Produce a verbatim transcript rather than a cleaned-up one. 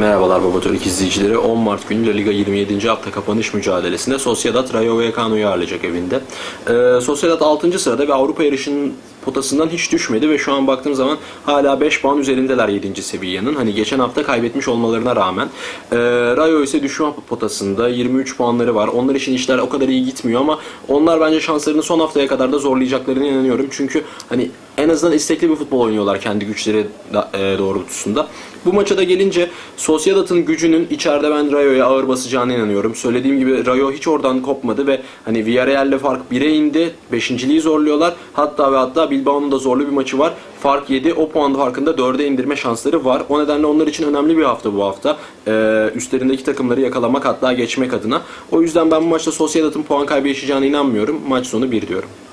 Merhabalar Baba Türk izleyicileri. on Mart günü La Liga yirmi yedinci hafta kapanış mücadelesinde Sociedad Rayo Vallecano'yu ağırlayacak evinde. Ee, Sociedad altıncı sırada ve Avrupa yarışının potasından hiç düşmedi ve şu an baktığım zaman hala beş puan üzerindeler yedinci Sevilla'nın. Hani geçen hafta kaybetmiş olmalarına rağmen. Ee, Rayo ise düşme potasında yirmi üç puanları var. Onlar için işler o kadar iyi gitmiyor ama onlar bence şanslarını son haftaya kadar da zorlayacaklarına inanıyorum. Çünkü hani en azından istekli bir futbol oynuyorlar kendi güçleri doğrultusunda. Bu maça da gelince Sociedad'ın gücünün içeride ben Rayo'ya ağır basacağına inanıyorum. Söylediğim gibi Rayo hiç oradan kopmadı ve hani Villarreal'le fark bire indi. beşinciliği zorluyorlar. Hatta ve hatta Bilbao'nun da zorlu bir maçı var. Fark yedi. O puan farkında dörde indirme şansları var. O nedenle onlar için önemli bir hafta bu hafta. Ee, üstlerindeki takımları yakalamak hatta geçmek adına. O yüzden ben bu maçta Sociedad'ın puan kaybı yaşayacağına inanmıyorum. Maç sonu bir diyorum.